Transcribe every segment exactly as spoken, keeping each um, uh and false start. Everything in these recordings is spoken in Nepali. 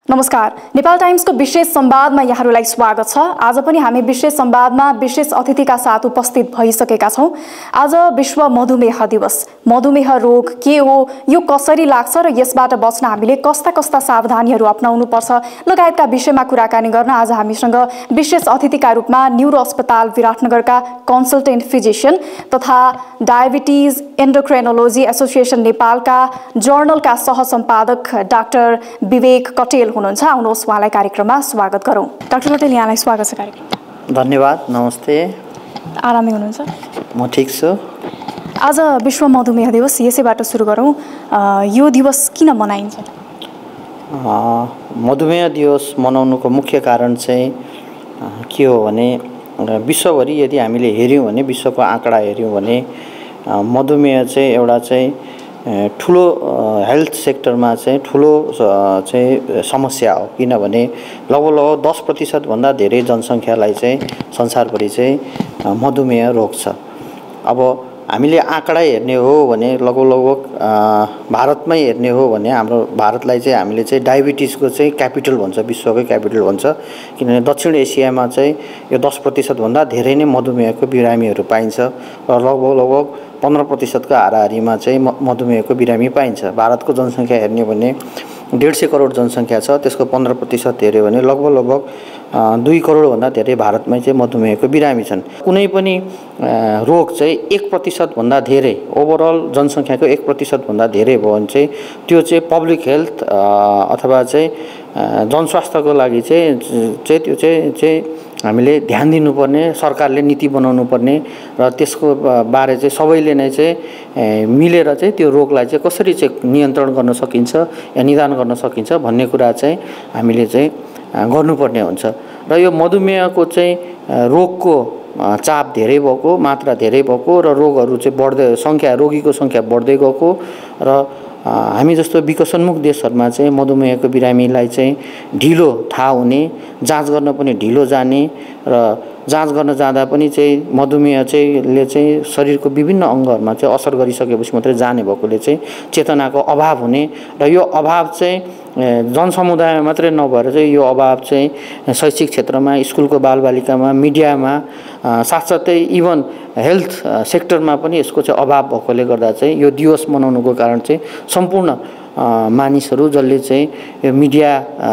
नमस्कार, नेपाल टाइम्सको विशेष संवादमा यहाँहरूलाई स्वागत छ। आज पनि हामी विशेष संवादमा विशेष अतिथिका साथ उपस्थित भइसकेका छौं। आज विश्व मधुमेह दिवस। मधुमेह रोग के हो, यो कसरी लाग्छ र यसबाट बच्न हामीले कस्ता कस्ता सावधानीहरू अपनाउनु पर्छ लगायतका विषयमा कुराकानी गर्न आज हामीसँग विशेष अतिथिका रूपमा न्युरो अस्पताल विराटनगरका कन्सल्टेन्ट फिजिशियन तथा डायबिटिज एन्डोक्राइनोलोजी एसोसिएसन नेपालका जर्नलका सहसम्पादक डाक्टर विवेक कटेल हुनुहुन्छ। आउनुहोस् उहाँलाई कार्यक्रममा स्वागत गरौँ। डाक्टर कटेल, यहाँलाई स्वागत छ कार्यक्रममा। धन्यवाद। नमस्ते। आरामै हुनुहुन्छ? म ठिक छु। आज विश्व मधुमेह दिवस, यसैबाट सुरु गरौँ। यो दिवस किन मनाइन्छ? मधुमेह दिवस मनाउनुको मुख्य कारण चाहिँ के हो भने विश्वभरि यदि हामीले हेऱ्यौँ भने, विश्वको आँकडा हेऱ्यौँ भने मधुमेह चाहिँ एउटा चाहिँ ठुलो हेल्थ सेक्टरमा चाहिँ ठुलो चाहिँ समस्या हो। किनभने लगभग लगभग दस प्रतिशतभन्दा धेरै जनसङ्ख्यालाई चाहिँ संसारभरि चाहिँ मधुमेह रोग छ। अब हामीले आँकडा हेर्ने हो भने लगभग लगभग भारतमै हेर्ने हो भने हाम्रो भारतलाई चाहिँ हामीले चाहिँ डायबिटिजको चाहिँ क्यापिटल भन्छ, विश्वकै क्यापिटल भन्छ। किनभने दक्षिण एसियामा चाहिँ यो दस प्रतिशतभन्दा धेरै नै मधुमेहको बिरामीहरू पाइन्छ र लगभग लगभग पन्ध्र प्रतिशतको हाराहारीमा चाहिँ मधुमेहको बिरामी पाइन्छ। भारतको जनसङ्ख्या हेर्ने भने डेढ सय करोड जनसङ्ख्या छ, त्यसको पन्ध्र प्रतिशत हेऱ्यो भने लगभग लगभग दुई करोडभन्दा धेरै भारतमै चाहिँ मधुमेहको बिरामी छन्। कुनै पनि रोग चाहिँ एक प्रतिशतभन्दा धेरै ओभरअल जनसङ्ख्याको एक प्रतिशतभन्दा धेरै भयो भने चाहिँ त्यो चाहिँ पब्लिक हेल्थ अथवा चाहिँ जनस्वास्थ्यको लागि चाहिँ चाहिँ त्यो चाहिँ चाहिँ हामीले ध्यान दिनुपर्ने, सरकारले नीति बनाउनु पर्ने र त्यसको बारे चाहिँ सबैले नै चाहिँ मिलेर चाहिँ त्यो रोगलाई चाहिँ कसरी चाहिँ नियन्त्रण गर्न सकिन्छ या निदान गर्न सकिन्छ भन्ने कुरा चाहिँ हामीले चाहिँ गर्नुपर्ने हुन्छ। र यो मधुमेहको चाहिँ रोगको चाप धेरै भएको, मात्रा धेरै भएको र रोगहरू चाहिँ बढ्दै सङ्ख्या रोगीको सङ्ख्या बढ्दै गएको र हामी जस्तो विकसनमुख देशहरूमा चाहिँ मधुमेहको बिरामीलाई चाहिँ ढिलो थाहा हुने, जाँच गर्न पनि ढिलो जाने र जाँच गर्न जाँदा पनि चाहिँ मधुमेह चाहिँ ले चाहिँ शरीरको विभिन्न अङ्गहरूमा चाहिँ असर गरिसकेपछि मात्रै जाने भएकोले चाहिँ चेतनाको अभाव हुने र यो अभाव चाहिँ जनसमुदायमा मात्रै नभएर चाहिँ यो अभाव चाहिँ शैक्षिक क्षेत्रमा, स्कुलको बालबालिकामा, मिडियामा, साथसाथै इभन हेल्थ सेक्टरमा पनि यसको चाहिँ अभाव भएकोले गर्दा चाहिँ यो दिवस मनाउनुको कारण चाहिँ सम्पूर्ण मानिसहरू जसले चाहिँ यो मिडिया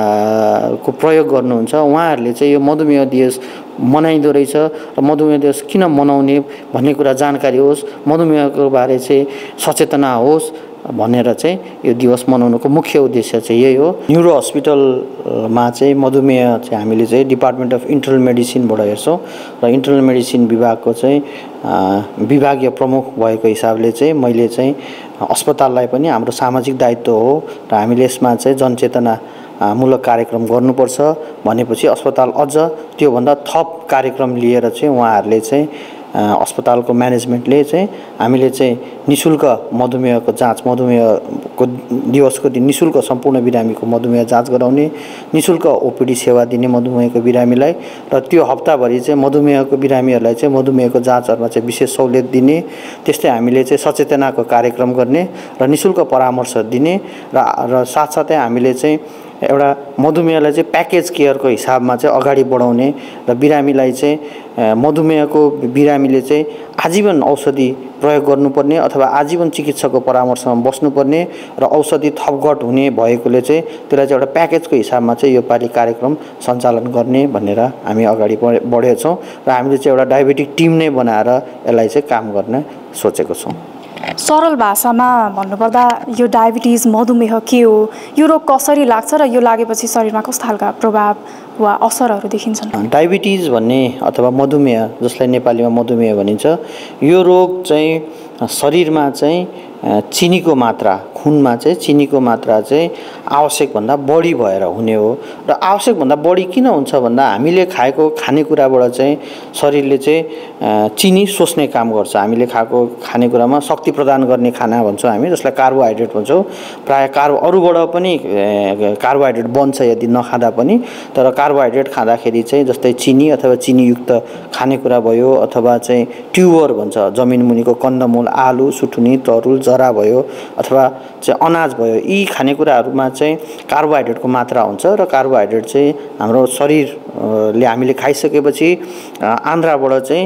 को प्रयोग गर्नुहुन्छ उहाँहरूले चाहिँ यो मधुमेह दिवस मनाइँदो रहेछ र मधुमेह दिवस किन मनाउने भन्ने कुरा जानकारी होस्, मधुमेहको बारे चाहिँ सचेतना होस् भनेर चाहिँ यो दिवस मनाउनुको मुख्य उद्देश्य चाहिँ यही हो। न्युरो हस्पिटलमा चाहिँ मधुमेह चाहिँ हामीले चाहिँ डिपार्टमेन्ट अफ इन्टरनल मेडिसिनबाट हेर्छौँ र इन्टरनल मेडिसिन विभागको चाहिँ विभागीय प्रमुख भएको हिसाबले चाहिँ मैले चाहिँ अस्पताललाई पनि हाम्रो सामाजिक दायित्व हो र हामीले यसमा चाहिँ जनचेतना मूलक कार्यक्रम गर्नुपर्छ भनेपछि अस्पताल अझ त्योभन्दा थप कार्यक्रम लिएर चाहिँ उहाँहरूले चाहिँ अस्पतालको म्यानेजमेन्टले चाहिँ हामीले चाहिँ निशुल्क मधुमेहको जाँच, मधुमेहको दिवसको दिन निशुल्क सम्पूर्ण बिरामीको मधुमेह जाँच गराउने, निशुल्क ओपीडी सेवा दिने मधुमेहको बिरामीलाई र त्यो हप्ताभरि चाहिँ मधुमेहको बिरामीहरूलाई चाहिँ मधुमेहको जाँचहरूमा चाहिँ विशेष सहुलियत दिने, त्यस्तै हामीले चाहिँ सचेतनाको कार्यक्रम गर्ने र निशुल्क परामर्श दिने र र साथसाथै हामीले चाहिँ एउटा मधुमेहलाई चाहिँ प्याकेज केयरको हिसाबमा चाहिँ अगाडि बढाउने र बिरामीलाई चाहिँ मधुमेहको बिरामीले चाहिँ आजीवन औषधि प्रयोग गर्नुपर्ने अथवा आजीवन चिकित्सकको परामर्शमा बस्नुपर्ने र औषधि थपघट हुने भएकोले चाहिँ त्यसलाई चाहिँ एउटा प्याकेजको हिसाबमा चाहिँ यो पालि कार्यक्रम सञ्चालन गर्ने भनेर हामी अगाडि बढेछौँ र हामीले चाहिँ एउटा डायबेटिक टिम नै बनाएर यसलाई चाहिँ काम गर्न सोचेको छौँ। सरल भाषामा भन्नुपर्दा यो डायबिटिज मधुमेह के हो, यो रोग कसरी लाग्छ र यो लागेपछि शरीरमा कस्ता खालका प्रभाव वा असरहरू देखिन्छन्? डायबिटिज भन्ने अथवा मधुमेह, जसलाई नेपालीमा मधुमेह भनिन्छ, यो रोग चाहिँ शरीरमा चाहिँ चिनीको मात्रा, खुनमा चाहिँ चिनीको मात्रा चाहिँ आवश्यकभन्दा बढी भएर हुने हो र आवश्यकभन्दा बढी किन हुन्छ भन्दा हामीले खाएको खानेकुराबाट चाहिँ शरीरले चाहिँ चिनी सोच्ने काम गर्छ। हामीले खाएको खानेकुरामा शक्ति प्रदान गर्ने खाना भन्छौँ हामी, जसलाई कार्बोहाइड्रेट भन्छौँ। प्रायः कार्बो अरूबाट पनि कार्बोहाइड्रेट बन्छ यदि नखाँदा पनि, तर कार्बोहाइड्रेट खाँदाखेरि चाहिँ जस्तै चिनी अथवा चिनीयुक्त खानेकुरा भयो अथवा चाहिँ ट्युबर भन्छ, जमिन मुनिको कन्दमूल, आलु, सुथुनी, तरुल, जरा भयो अथवा चाहिँ अनाज भयो, यी खानेकुराहरूमा चाहिँ कार्बोहाइड्रेटको मात्रा हुन्छ र कार्बोहाइड्रेट चाहिँ हाम्रो शरीरले हामीले खाइसकेपछि आन्द्राबाट चाहिँ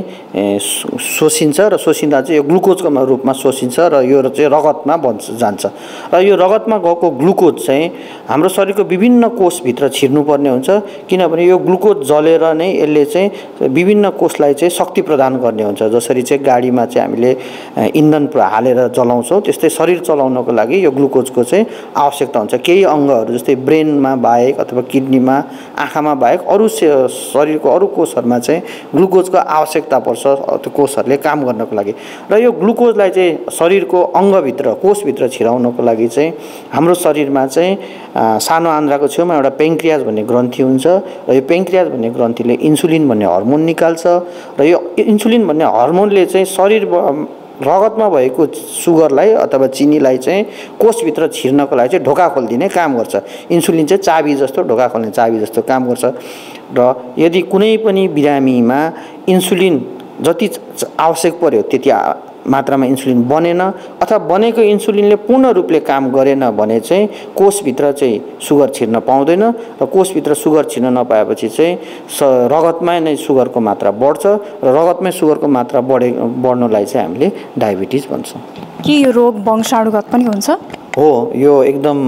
शोषिन्छ र शोषिँदा चाहिँ यो ग्लुकोजको रूपमा शोषिन्छ र यो चाहिँ रगतमा बन्छ जान्छ र यो रगतमा गएको ग्लुकोज चाहिँ हाम्रो शरीरको विभिन्न कोषभित्र छिर्नुपर्ने हुन्छ, किनभने यो ग्लुकोज जलेर नै यसले चाहिँ विभिन्न कोषलाई चाहिँ शक्ति प्रदान गर्ने हुन्छ। जसरी चाहिँ गाडीमा चाहिँ हामीले इन्धन हालेर चलाउँछौँ, त्यस्तै शरीर चलाउनको लागि यो ग्लुकोजको चाहिँ आवश्यकता हुन्छ। केही अङ्गहरू जस्तै ब्रेनमा बाहेक अथवा किडनीमा, आँखामा बाहेक अरू शरीरको अरू कोषहरूमा चाहिँ ग्लुकोजको आवश्यकता पर्छ त्यो कोषहरूले काम गर्नको लागि। र यो ग्लुकोजलाई चाहिँ शरीरको अङ्गभित्र कोषभित्र छिराउनको लागि चाहिँ हाम्रो शरीरमा चाहिँ सानो आन्द्राको छेउमा एउटा पेन्क्रियाज भन्ने ग्रन्थि हुन्छ र यो पेन्क्रियाज भन्ने ग्रन्थिले इन्सुलिन भन्ने हर्मोन निकाल्छ र यो इन्सुलिन भन्ने हर्मोनले चाहिँ शरीर रगतमा भएको सुगरलाई अथवा चिनीलाई चाहिँ कोषभित्र छिर्नको लागि चाहिँ ढोका खोलिदिने काम गर्छ। इन्सुलिन चाहिँ चाबी जस्तो, ढोका खोल्ने चाबी जस्तो काम गर्छ र यदि कुनै पनि बिरामीमा इन्सुलिन जति आवश्यक पर्यो त्यति मात्रामा इन्सुलिन बनेन अथवा बनेको इन्सुलिनले पूर्ण रूपले काम गरेन भने चाहिँ कोषभित्र चाहिँ सुगर छिर्न पाउँदैन र कोषभित्र सुगर छिर्न नपाएपछि चाहिँ स रगतमै नै सुगरको मात्रा बढ्छ र रगतमै सुगरको मात्रा बढे बढ्नुलाई चाहिँ हामीले डायबिटिज भन्छौँ। के यो रोग वंशाणुगत पनि हुन्छ? हो, यो एकदम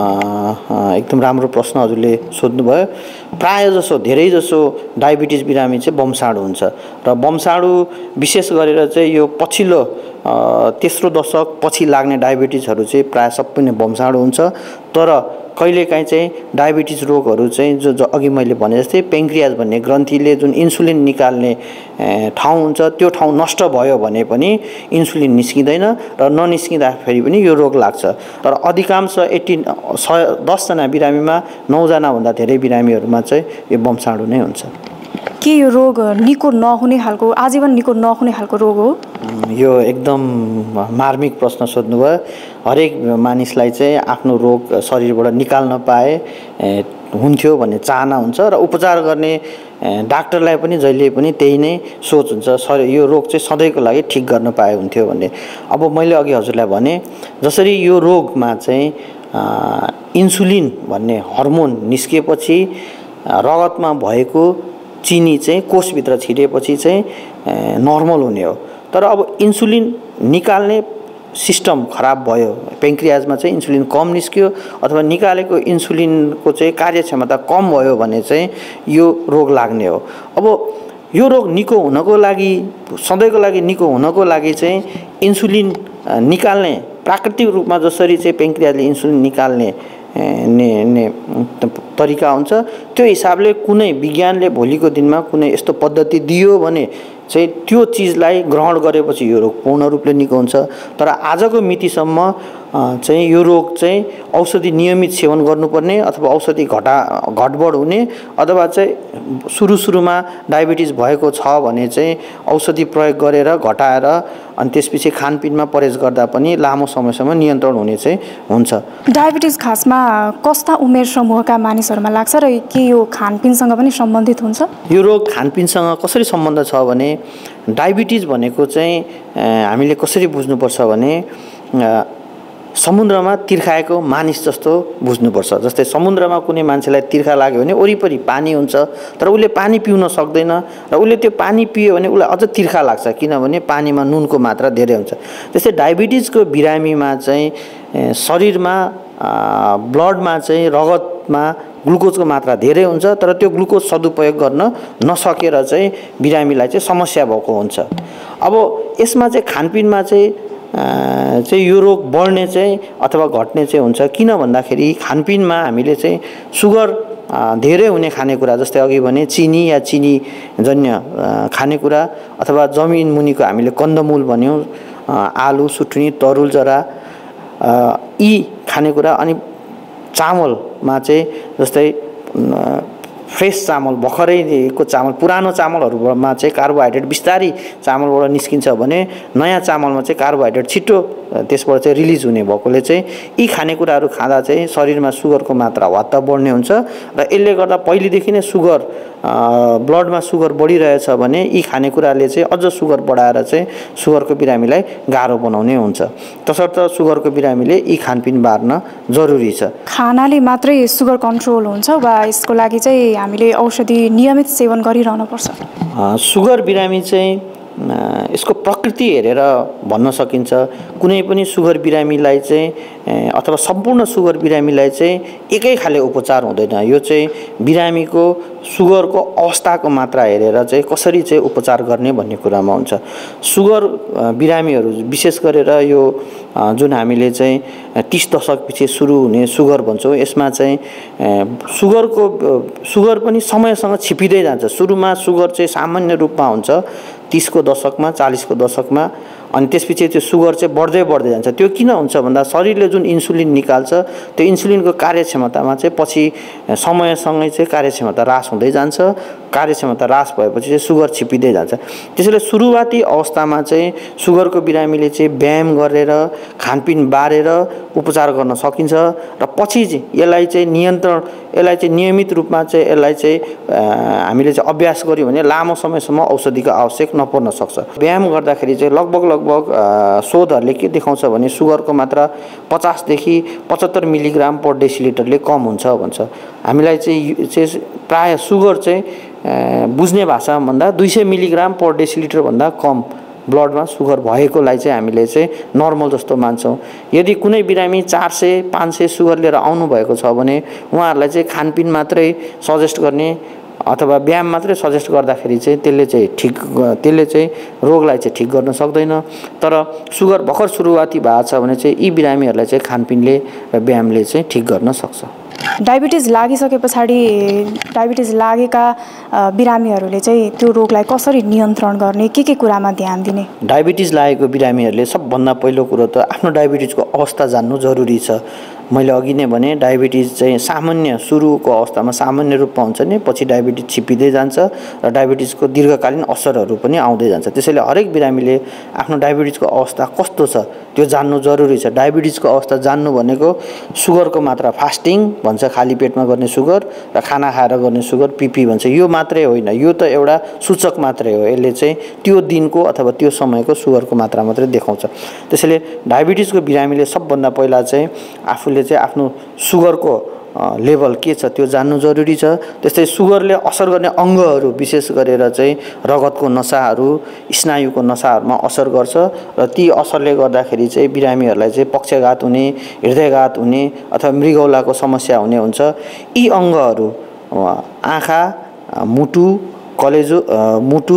एकदम राम्रो प्रश्न हजुरले सोध्नुभयो। प्राय जसो धेरै जसो डायबिटिज बिरामी चाहिँ वंशाणु हुन्छ र वंशाणु विशेष गरेर चाहिँ यो पछिल्लो तेस्रो दशक पछि लाग्ने डायबिटिजहरू चाहिँ प्राय सबै नै वंशाणु हुन्छ। तर कहिलेकाहीँ चाहिँ डायबिटिज रोगहरू चाहिँ जो जो अघि मैले भने जस्तै पेन्क्रियाज भन्ने ग्रन्थीले जुन इन्सुलिन निकाल्ने ठाउँ हुन्छ त्यो ठाउँ नष्ट भयो भने पनि इन्सुलिन निस्किँदैन र ननिस्किँदाखेरि पनि यो रोग लाग्छ। तर अधिकांश एट्टिन सय दसजना बिरामीमा नौजनाभन्दा धेरै बिरामीहरूमा चाहिँ यो वंशाणु नै हुन्छ। के यो रोग निको नहुने खालको, आजीवन निको नहुने खालको रोग हो? यो एकदम मार्मिक प्रश्न सोध्नुभयो। हरेक मानिसलाई चाहिँ आफ्नो रोग शरीरबाट निकाल्न पाए हुन्थ्यो भन्ने चाहना हुन्छ र उपचार गर्ने डाक्टरलाई पनि जहिले पनि त्यही नै सोच हुन्छ, शरीर यो रोग चाहिँ सधैँको लागि ठिक गर्न पाए हुन्थ्यो भन्ने। अब मैले अघि हजुरलाई भने जसरी यो रोगमा चाहिँ इन्सुलिन भन्ने हर्मोन निस्किएपछि रगतमा भएको चिनी चाहिँ कोषभित्र छिरेपछि चाहिँ नर्मल हुने हो। तर अब इन्सुलिन निकाल्ने सिस्टम खराब भयो, पेन्क्रियाजमा चाहिँ इन्सुलिन कम निस्क्यो अथवा निकालेको इन्सुलिनको चाहिँ कार्यक्षमता कम भयो भने चाहिँ यो रोग लाग्ने हो। अब यो रोग निको हुनको लागि, सधैँको लागि निको हुनको लागि चाहिँ इन्सुलिन निकाल्ने प्राकृतिक रूपमा जसरी चाहिँ पेन्क्रियाजले इन्सुलिन निकाल्ने ने ने तरिका हुन्छ त्यो हिसाबले कुनै विज्ञानले भोलिको दिनमा कुनै यस्तो पद्धति दियो भने चाहिँ त्यो चिजलाई ग्रहण गरेपछि यो रोग पूर्ण रूपले निको हुन्छ। तर आजको मितिसम्म चाहिँ यो रोग चाहिँ औषधि नियमित सेवन गर्नुपर्ने अथवा औषधि घटा घटबड हुने अथवा चाहिँ सुरु सुरुमा डायबिटिज भएको छ भने चाहिँ औषधि प्रयोग गरेर घटाएर अनि त्यसपछि खानपिनमा परहेज गर्दा पनि लामो समयसम्म नियन्त्रण हुने चाहिँ हुन्छ। डायबिटिज खासमा कस्ता उमेर समूहका मानिसहरूमा लाग्छ र के यो खानपिनसँग पनि सम्बन्धित हुन्छ? यो रोग खानपिनसँग कसरी सम्बन्ध छ भने डायबिटिज भनेको चाहिँ हामीले कसरी बुझ्नुपर्छ भने समुद्रमा तिर्खाएको मानिस जस्तो बुझ्नुपर्छ। जस्तै समुद्रमा कुनै मान्छेलाई तिर्खा लाग्यो भने वरिपरि पानी हुन्छ तर उसले पानी पिउन सक्दैन र उसले त्यो पानी पियो भने उसलाई अझ तिर्खा लाग्छ किनभने पानीमा नुनको मात्रा धेरै हुन्छ। त्यस्तै डायबिटिजको बिरामीमा चाहिँ शरीरमा ब्लडमा चाहिँ रगतमा ग्लुकोजको मात्रा धेरै हुन्छ तर त्यो ग्लुकोज सदुपयोग गर्न नसकेर चाहिँ बिरामीलाई चाहिँ समस्या भएको हुन्छ। अब यसमा चाहिँ खानपिनमा चाहिँ चाहिँ यो रोग बढ्ने चाहिँ अथवा घट्ने चाहिँ हुन्छ किन भन्दाखेरि खानपिनमा हामीले चाहिँ सुगर धेरै हुने खानेकुरा जस्तै अघि भने चिनी या चिनी जन्य खानेकुरा अथवा जमिन मुनिको हामीले कन्दमूल भन्यौँ, आलु, सुट्नी, तरुल, जरा यी खानेकुरा अनि चामलमा चाहिँ जस्तै फ्रेस चामल भर्खरैको चामल पुरानो चामलहरूमा चाहिँ कार्बोहाइड्रेट बिस्तारै चामलबाट निस्किन्छ भने नयाँ चामलमा चाहिँ कार्बोहाइड्रेट छिटो त्यसबाट चाहिँ रिलिज हुने भएकोले चाहिँ यी खानेकुराहरू खाँदा चाहिँ शरीरमा सुगरको मात्रा हत्ता बढ्ने हुन्छ र यसले गर्दा पहिलेदेखि नै सुगर ब्लडमा सुगर बढिरहेछ भने यी खानेकुराले चाहिँ अझ सुगर बढाएर चाहिँ सुगरको बिरामीलाई गाह्रो बनाउने हुन्छ। तसर्थ सुगरको बिरामीले यी खानपिन बार्न जरुरी छ। खानाले मात्रै सुगर कन्ट्रोल हुन्छ वा यसको लागि चाहिँ हामीले औषधि नियमित सेवन गरिरहनु पर्छ? सुगर बिरामी चाहिँ यसको प्रकृति हेरेर भन्न सकिन्छ। कुनै पनि सुगर बिरामीलाई चाहिँ अथवा सम्पूर्ण सुगर बिरामीलाई चाहिँ एकै खाले उपचार हुँदैन। यो चाहिँ बिरामीको सुगरको अवस्थाको मात्रा हेरेर चाहिँ कसरी चाहिँ उपचार गर्ने भन्ने कुरामा हुन्छ। सुगर बिरामीहरू विशेष गरेर यो जुन हामीले चाहिँ तीस दशकपछि सुरु हुने सुगर भन्छौँ, यसमा चाहिँ सुगरको सुगर पनि समयसँग छिपिँदै जान्छ। सुरुमा सुगर चाहिँ सामान्य रूपमा हुन्छ तीसको दशकमा, चालीसको दशकमा, अनि त्यसपछि त्यो सुगर चाहिँ बढ्दै बढ्दै जान्छ। त्यो किन हुन्छ भन्दा शरीरले जुन इन्सुलिन निकाल्छ त्यो इन्सुलिनको कार्यक्षमतामा चाहिँ पछि समयसँगै चाहिँ कार्यक्षमता ह्रास हुँदै जान्छ। कार्यक्षमता ह्रास भएपछि चाहिँ सुगर छिपिँदै जान्छ। त्यसैले सुरुवाती अवस्थामा चाहिँ सुगरको बिरामीले चाहिँ व्यायाम गरेर खानपिन बारेर उपचार गर्न सकिन्छ र पछि यसलाई चाहिँ नियन्त्रण यसलाई चाहिँ नियमित रूपमा चाहिँ यसलाई चाहिँ हामीले चाहिँ अभ्यास गर्यौँ भने लामो समयसम्म औषधिको आवश्यक नपर्न सक्छ। व्यायाम गर्दाखेरि चाहिँ लगभग लगभग शोधहरूले के देखाउँछ भने सुगरको मात्रा पचासदेखि पचहत्तर मिलिग्राम पर डेसिलिटरले कम हुन्छ भन्छ। हामीलाई चाहिँ चाहिँ प्रायः सुगर चाहिँ बुझ्ने भाषाभन्दा दुई सय मिलिग्राम पर डेसिलिटरभन्दा कम ब्लडमा सुगर भएकोलाई चाहिँ हामीले चाहिँ नर्मल जस्तो मान्छौँ। यदि कुनै बिरामी चार सय पाँच सय सुगर लिएर आउनुभएको छ भने उहाँहरूलाई चाहिँ खानपिन मात्रै सजेस्ट गर्ने अथवा व्यायाम मात्रै सजेस्ट गर्दाखेरि चाहिँ त्यसले चाहिँ ठिक त्यसले चाहिँ रोगलाई चाहिँ ठिक गर्न सक्दैन। तर सुगर भर्खर सुरुवाती भएको छ भने चाहिँ यी बिरामीहरूलाई चाहिँ खानपिनले र व्यायामले चाहिँ ठिक गर्न सक्छ। डायबिटिज लागिसके पछाडि डायबिटिज लागेका बिरामीहरूले चाहिँ त्यो रोगलाई कसरी नियन्त्रण गर्ने, के के कुरामा ध्यान दिने? डायबिटिज लागेको बिरामीहरूले सबभन्दा पहिलो कुरो त आफ्नो डायबिटिजको अवस्था जान्नु जरुरी छ। मैले अघि नै भने डायबिटिज चाहिँ सामान्य सुरुको अवस्थामा सामान्य रूपमा हुन्छ नि, पछि डायबिटिज छिपिँदै जान्छ र डायबिटिजको दीर्घकालीन असरहरू पनि आउँदै जान्छ। त्यसैले हरेक बिरामीले आफ्नो डायबिटिजको अवस्था कस्तो छ त्यो जान्नु जरुरी छ। डायबिटिजको अवस्था जान्नु भनेको सुगरको मात्रा फास्टिङ भन्छ, खाली पेटमा गर्ने सुगर, र खाना खाएर गर्ने सुगर पिपी भन्छ। यो मात्रै होइन, यो त एउटा सूचक मात्रै हो। यसले चाहिँ त्यो दिनको अथवा त्यो समयको सुगरको मात्रा मात्रै देखाउँछ। त्यसैले डायबिटिजको बिरामीले सबभन्दा पहिला चाहिँ आफूले चाहिँ आफ्नो सुगरको लेभल के छ त्यो जान्नु जरुरी छ। त्यस्तै सुगरले असर गर्ने अङ्गहरू विशेष गरेर चाहिँ रगतको नसाहरू, स्नायुको नसाहरूमा असर गर्छ र ती असरले गर्दाखेरि चाहिँ बिरामीहरूलाई चाहिँ पक्षघात हुने, हृदयघात हुने अथवा मृगौलाको समस्या हुने हुन्छ। यी अङ्गहरू आँखा, मुटु, कलेजो, मुटु,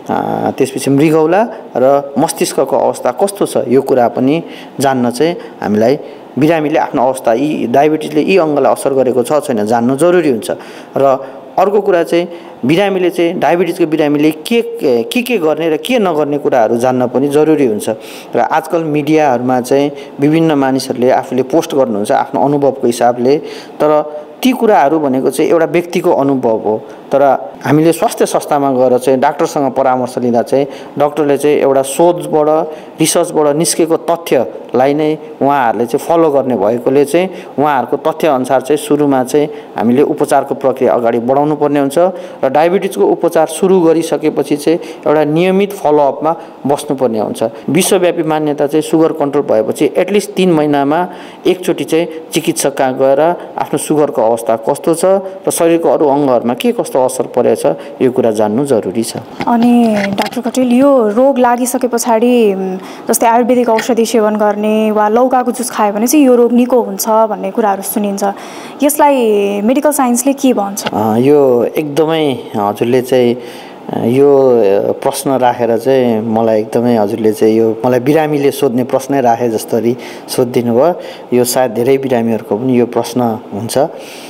त्यसपछि मृगौला र मस्तिष्कको अवस्था कस्तो छ यो कुरा पनि जान्न चाहिँ हामीलाई बिरामीले आफ्नो अवस्था यी डायबिटिजले यी अङ्गलाई असर गरेको छ छैन जान्नु जरुरी हुन्छ। र अर्को कुरा चाहिँ बिरामीले चाहिँ डायबिटिजको बिरामीले के के के गर्ने र के नगर्ने कुराहरू जान्न पनि जरुरी हुन्छ। र आजकल मिडियाहरूमा चाहिँ विभिन्न मानिसहरूले आफूले पोस्ट गर्नुहुन्छ आफ्नो अनुभवको हिसाबले, तर ती कुराहरू भनेको चाहिँ एउटा व्यक्तिको अनुभव हो। तर हामीले स्वास्थ्य संस्थामा गएर चाहिँ डाक्टरसँग परामर्श लिँदा चाहिँ डाक्टरले चाहिँ एउटा शोधबाट रिसर्चबाट निस्केको तथ्यलाई नै उहाँहरूले चाहिँ फलो गर्ने भएकोले चाहिँ उहाँहरूको तथ्यअनुसार चाहिँ सुरुमा चाहिँ हामीले उपचारको प्रक्रिया अगाडि बढाउनु पर्ने हुन्छ र डायबिटिजको उपचार सुरु गरिसकेपछि चाहिँ एउटा नियमित फलोअपमा बस्नुपर्ने हुन्छ। विश्वव्यापी मान्यता चाहिँ सुगर कन्ट्रोल भएपछि एटलिस्ट तीन महिनामा एकचोटि चाहिँ चिकित्सक कहाँ गएर आफ्नो सुगरको अवस्था कस्तो छ र शरीरको अरू अङ्गहरूमा के कस्तो असर परेछ यो कुरा जान्नु जरुरी छ। अनि डाक्टर कटेल, यो रोग लागिसके पछाडि जस्तै आयुर्वेदिक औषधि सेवन गर्ने वा लौकाको जुस खायो भने चाहिँ यो रोग निको हुन्छ भन्ने कुराहरू सुनिन्छ, यसलाई मेडिकल साइन्सले के भन्छ? यो एकदमै हजुरले चाहिँ यो प्रश्न राखेर चाहिँ मलाई एकदमै हजुरले चाहिँ यो मलाई बिरामीले सोध्ने प्रश्नै राखे जस्तरी सोधिदिनु भयो। यो सायद धेरै बिरामीहरूको पनि यो प्रश्न हुन्छ।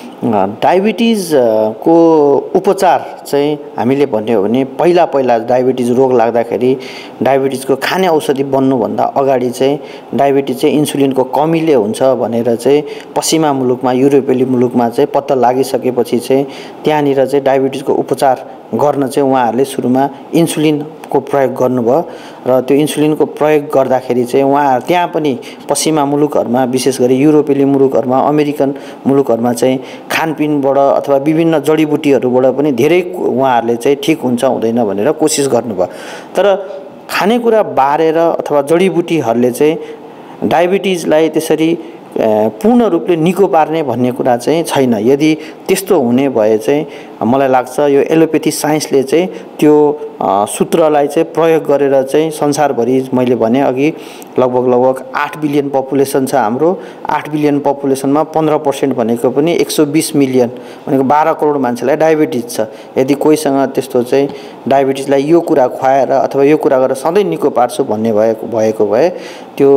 डायबिटिजको उपचार चाहिँ हामीले भन्ने हो भने पहिला पहिला डायबिटिज रोग लाग्दाखेरि डायबिटिजको खाने औषधि बन्नुभन्दा अगाडि चाहिँ डायबिटिज चाहिँ इन्सुलिनको कमीले हुन्छ भनेर चाहिँ पश्चिमा मुलुकमा, युरोपेली मुलुकमा चाहिँ पत्ता लागिसकेपछि चाहिँ त्यहाँनिर चाहिँ डायबिटिजको उपचार गर्न चाहिँ उहाँहरूले सुरुमा इन्सुलिन को प्रयोग गर्नुभयो र त्यो इन्सुलिनको प्रयोग गर्दाखेरि चाहिँ उहाँ त्यहाँ पनि पश्चिमा मुलुकहरूमा विशेष गरी युरोपेली मुलुकहरूमा अमेरिकन मुलुकहरूमा चाहिँ खानपिनबाट अथवा विभिन्न जडीबुटीहरूबाट पनि धेरै उहाँहरूले चाहिँ ठिक हुन्छ हुँदैन भनेर कोसिस गर्नुभयो। तर खानेकुरा बारेर अथवा जडीबुटीहरूले चाहिँ डायबिटिजलाई त्यसरी पूर्ण रूपले निको पार्ने भन्ने कुरा चाहिँ छैन। यदि त्यस्तो हुने भए चाहिँ मलाई लाग्छ यो एलोपेथी साइन्सले चाहिँ त्यो सूत्रलाई चाहिँ प्रयोग गरेर चाहिँ संसारभरि मैले भने अघि लगभग लगभग आठ बिलियन पपुलेसन छ हाम्रो। आठ बिलियन पपुलेसनमा पन्ध्र पर्सेन्ट भनेको पनि एक सौ बिस मिलियन भनेको बाह्र करोड मान्छेलाई डायबिटिज छ। यदि कोहीसँग त्यस्तो चाहिँ डायबिटिजलाई यो कुरा खुवाएर अथवा यो कुरा गरेर सधैँ निको पार्छु भन्ने भएको भएको भए त्यो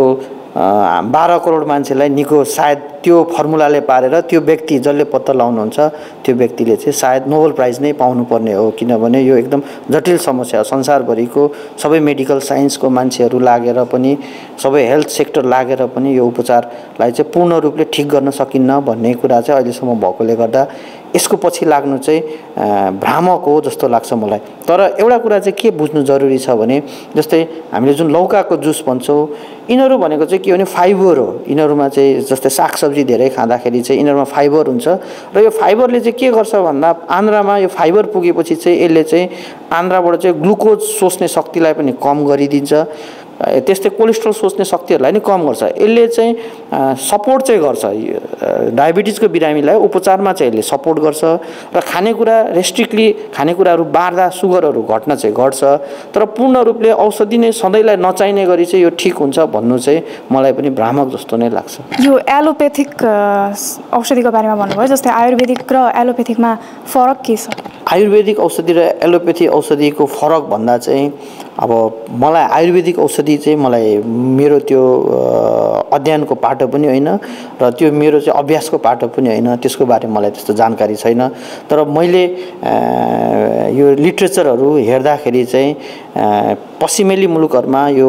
बाह्र करोड मान्छेलाई निको सायद त्यो फर्मुलाले पारेर त्यो व्यक्ति जसले पत्ता लगाउनुहुन्छ त्यो व्यक्तिले चाहिँ सायद नोबेल प्राइज नै पाउनुपर्ने हो। किनभने यो एकदम जटिल समस्या हो। संसारभरिको सबै मेडिकल साइन्सको मान्छेहरू लागेर पनि सबै हेल्थ सेक्टर लागेर पनि यो उपचारलाई चाहिँ पूर्ण रूपले ठिक गर्न सकिन्न भन्ने कुरा चाहिँ अहिलेसम्म भएकोले गर्दा यसको पछि लाग्नु चाहिँ भ्रामक हो जस्तो लाग्छ मलाई। तर एउटा कुरा चाहिँ के बुझ्नु जरुरी छ भने जस्तै हामीले जुन लौकाको जुस भन्छौँ यिनीहरू भनेको चाहिँ के भने फाइबर हो। यिनीहरूमा चाहिँ जस्तै सागसब्जी धेरै खाँदाखेरि चाहिँ यिनीहरूमा फाइबर हुन्छ र यो फाइबरले चाहिँ के गर्छ भन्दा आन्द्रामा यो फाइबर पुगेपछि चाहिँ यसले चाहिँ आन्द्राबाट चाहिँ ग्लुकोज सोच्ने शक्तिलाई पनि कम गरिदिन्छ। त्यस्तै कोलेस्ट्रोल सोच्ने शक्तिहरूलाई नि कम गर्छ। यसले चाहिँ सपोर्ट चाहिँ गर्छ डायबिटिजको बिरामीलाई उपचारमा चाहिँ यसले सपोर्ट गर्छ र खानेकुरा रेस्ट्रिक्टली खानेकुराहरू बार्दा सुगरहरू घट्न चाहिँ घट्छ। तर पूर्ण रूपले औषधि नै सधैँलाई नचाहिने गरी चाहिँ यो ठिक हुन्छ भन्नु चाहिँ मलाई पनि भ्रामक जस्तो नै लाग्छ। यो एलोपेथिक औषधिको बारेमा भन्नुभयो, जस्तै आयुर्वेदिक र एलोपेथिकमा फरक के छ? आयुर्वेदिक औषधि र एलोपेथी औषधिको फरक भन्दा चाहिँ अब मलाई आयुर्वेदिक औषधि चाहिँ मलाई मेरो त्यो अध्ययनको पाटो पनि होइन र त्यो मेरो चाहिँ अभ्यासको पाटो पनि होइन। त्यसको बारेमा मलाई त्यस्तो जानकारी छैन। तर मैले यो लिट्रेचरहरू हेर्दाखेरि चाहिँ पश्चिमेली मुलुकहरूमा यो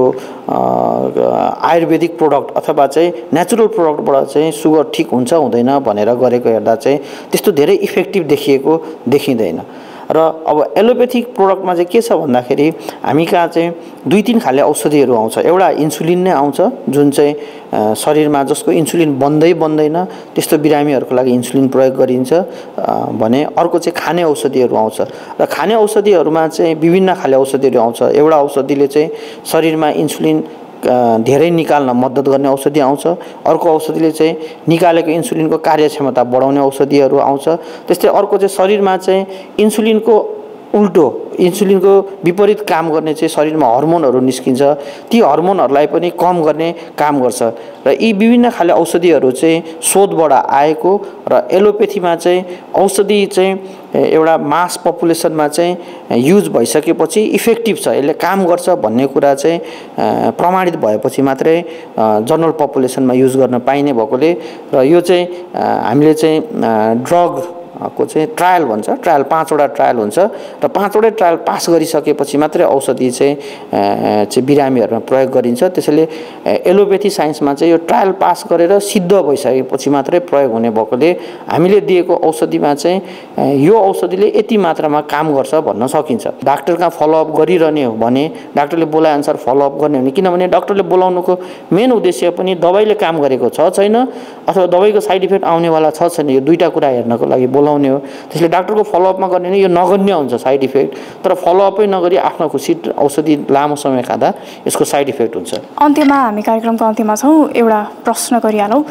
आयुर्वेदिक प्रोडक्ट अथवा चाहिँ नेचुरल प्रोडक्टबाट चाहिँ सुगर ठिक हुन्छ हुँदैन भनेर गरेको हेर्दा चाहिँ त्यस्तो धेरै इफेक्टिभ देखिएको देखिँदैन। र अब एलोपेथिक प्रोडक्टमा चाहिँ के छ भन्दाखेरि हामी कहाँ चाहिँ दुई तीन खाले औषधिहरू आउँछ। एउटा इन्सुलिन नै आउँछ जुन चाहिँ शरीरमा जसको इन्सुलिन बन्दै बन्दैन त्यस्तो बिरामीहरूको लागि इन्सुलिन प्रयोग गरिन्छ भने अर्को चाहिँ खाने औषधिहरू आउँछ। र खाने औषधिहरूमा चाहिँ विभिन्न खाले औषधिहरू आउँछ। एउटा औषधिले चाहिँ शरीरमा इन्सुलिन धेरै निकाल्न मद्दत गर्ने औषधि आउँछ। अर्को औषधिले चाहिँ निकालेको इन्सुलिनको कार्यक्षमता बढाउने औषधिहरू आउँछ। त्यस्तै अर्को चाहिँ शरीरमा चाहिँ इन्सुलिनको उल्टो इन्सुलिनको विपरीत काम गर्ने चाहिँ शरीरमा हर्मोनहरू निस्किन्छ। ती हर्मोनहरूलाई पनि कम गर्ने काम गर्छ। र यी विभिन्न खाले औषधिहरू चाहिँ शोधबाट आएको र एलोपेथीमा चाहिँ औषधि चाहिँ एउटा मास पपुलेसनमा चाहिँ युज भइसकेपछि इफेक्टिभ छ, यसले काम गर्छ भन्ने कुरा चाहिँ प्रमाणित भएपछि मात्रै जनरल पपुलेसनमा युज गर्न पाइने भएकोले र यो चाहिँ हामीले चाहिँ ड्रग को चाहिँ ट्रायल भन्छ। ट्रायल पाँचवटा ट्रायल हुन्छ र पाँचवटै ट्रायल पास गरिसकेपछि मात्रै औषधि चाहिँ चाहिँ बिरामीहरूमा प्रयोग गरिन्छ। त्यसैले एलोपेथी साइन्समा चाहिँ यो ट्रायल पास गरेर सिद्ध भइसकेपछि मात्रै प्रयोग हुने भएकोले हामीले दिएको औषधिमा चाहिँ यो औषधिले यति मात्रामा काम गर्छ भन्न सकिन्छ। डाक्टर कहाँ फलोअप गरिरहने हो भने डाक्टरले बोलाएअनुसार फलोअप गर्ने हो भने, किनभने डाक्टरले बोलाउनुको मेन उद्देश्य पनि दबाईले काम गरेको छ छैन अथवा दबाईको साइड इफेक्ट आउनेवाला छ छैन, यो दुईवटा कुरा हेर्नको लागि बोलाउने हो। त्यसले डाक्टरको फलोअपमा गर्ने नै यो नगण्य हुन्छ साइड इफेक्ट। तर फलोअपै नगरी आफ्नो खुसी औषधि लामो समय खाँदा यसको साइड इफेक्ट हुन्छ। अन्त्यमा हामी कार्यक्रमको अन्त्यमा छौँ, एउटा प्रश्न गरिहालौँ।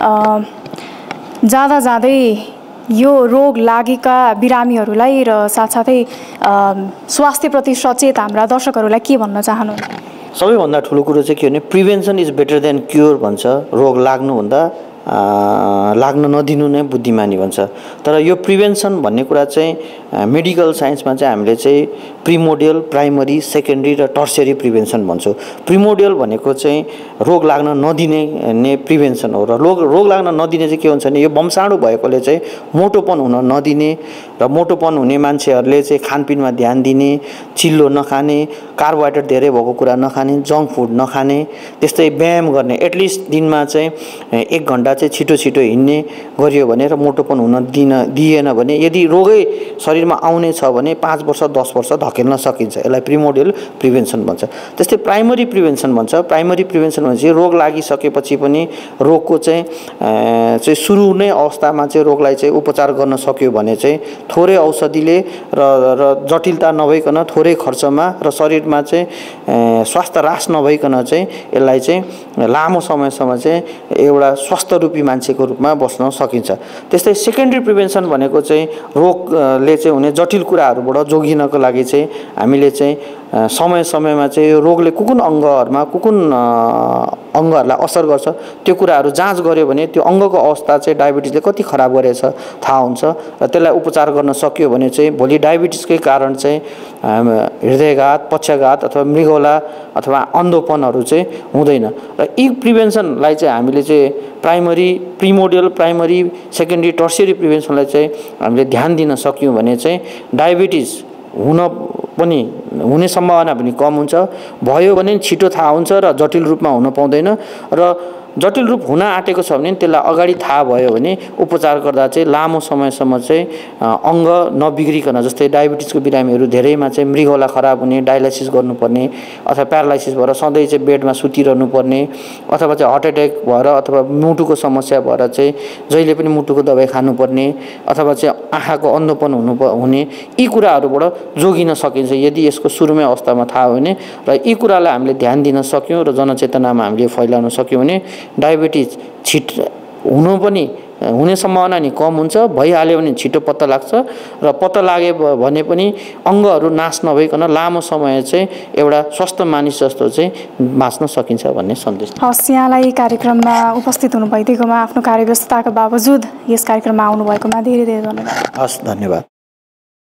जाँदा जाँदै यो रोग लागेका बिरामीहरूलाई र साथसाथै स्वास्थ्यप्रति सचेत हाम्रा दर्शकहरूलाई के भन्न चाहनुहुन्छ? सबैभन्दा ठुलो कुरो चाहिँ के भने prevention is better than cure भन्छ। रोग लाग्नुभन्दा लाग्न नदिनु नै बुद्धिमानी भन्छ। तर यो प्रिभेन्सन भन्ने कुरा चाहिँ मेडिकल साइन्समा चाहिँ हामीले चाहिँ प्रिमोडियल, प्राइमरी, सेकेन्डरी र टर्सियरी प्रिभेन्सन भन्छौँ। प्रिमोडियल भनेको चाहिँ रोग लाग्न नदिने ने प्रिभेन्सन हो र रोग रोग लाग्न नदिने चाहिँ के हुन्छ भने यो वंशाणु भएकोले चाहिँ मोटोपन हुन नदिने र मोटोपन हुने मान्छेहरूले चाहिँ खानपिनमा ध्यान दिने, चिल्लो नखाने, कार्बोहाइड्रेट धेरै भएको कुरा नखाने, जङ्क फुड नखाने, त्यस्तै व्यायाम गर्ने, एटलिस्ट दिनमा चाहिँ एक घन्टा चाहिँ छिटो छिटो हिँड्ने गरियो भने र मोटोपन हुन दिन दिएन भने, यदि रोगै शरीर शरीरमा आउने छ भने पाँच वर्ष दस वर्ष धकेल्न सकिन्छ। यसलाई प्रिमोडियल प्रिभेन्सन भन्छ। त्यस्तै प्राइमरी प्रिभेन्सन भन्छ। प्राइमरी प्रिभेन्सन भनेपछि रोग लागिसकेपछि पनि रोगको चाहिँ चाहिँ सुरु नै अवस्थामा चाहिँ रोगलाई चाहिँ उपचार गर्न सक्यो भने चाहिँ थोरै औषधिले र र जटिलता नभइकन थोरै खर्चमा र शरीरमा चाहिँ स्वास्थ्य ह्रास नभइकन चाहिँ यसलाई चाहिँ लामो समयसम्म चाहिँ एउटा स्वस्थ रूपी मान्छेको रूपमा बस्न सकिन्छ। त्यस्तै सेकेन्डरी प्रिभेन्सन भनेको चाहिँ रोगले चाहिँ हुने जटिल कुराहरूबाट जोगिनको लागि चाहिँ हामीले चाहिँ समय समयमा चाहिँ रोगले कुन कुन अङ्गहरूमा कुन कुन अङ्गहरूलाई असर गर्छ त्यो कुराहरू जाँच गर्यो भने त्यो अङ्गको अवस्था चाहिँ डायबिटिजले कति खराब गरेछ थाहा हुन्छ र त्यसलाई उपचार गर्न सक्यो भने चाहिँ भोलि डायबिटिजकै कारण चाहिँ हृदयघात, पक्षघात अथवा मृगौला अथवा अन्धोपनहरू चाहिँ हुँदैन। र यी प्रिभेन्सनलाई चाहिँ हामीले चाहिँ primary primordial primary secondary tertiary प्रिभेन्सनलाई चाहिँ हामीले ध्यान दिन सक्यौँ भने चाहिँ डायबिटिज हुन पनि हुने सम्भावना पनि कम हुन्छ। भयो भने छिटो थाहा हुन्छ र जटिल रूपमा हुन पाउँदैन र जटिल रूप हुन आँटेको छ भने त्यसलाई अगाडि थाहा भयो भने उपचार गर्दा चाहिँ लामो समयसम्म चाहिँ अङ्ग नबिग्रिकन, जस्तै डायबिटिजको बिरामीहरू धेरैमा चाहिँ मृगौला खराब हुने, डायलाइसिस गर्नुपर्ने अथवा प्यारालाइसिस भएर सधैँ चाहिँ बेडमा सुतिरहनु पर्ने अथवा चाहिँ हार्ट एट्याक भएर अथवा मुटुको समस्या भएर चाहिँ जहिले पनि मुटुको दबाई खानुपर्ने अथवा चाहिँ आँखाको अन्धोपन हुनु हुने यी कुराहरूबाट जोगिन सकिन्छ यदि यसको सुरुमै अवस्थामा थाहा हो भने। र यी कुरालाई हामीले ध्यान दिन सक्यौँ र जनचेतनामा हामीले फैलाउन सक्यौँ भने डायबिटिज छिट हुनु पनि हुने सम्भावना नि कम हुन्छ। भइहाल्यो भने छिटो पत्ता लाग्छ र पत्ता लागे भने पनि अङ्गहरू नाश नभइकन लामो समय चाहिँ एउटा स्वस्थ मानिस जस्तो चाहिँ बाँच्न सकिन्छ भन्ने सन्देश। हस्, यहाँलाई कार्यक्रममा उपस्थित हुनु भइदिएकोमा आफ्नो कार्यव्यस्तताको बावजुद यस कार्यक्रममा आउनुभएकोमा धेरै धेरै धन्यवाद। हस्, धन्यवाद।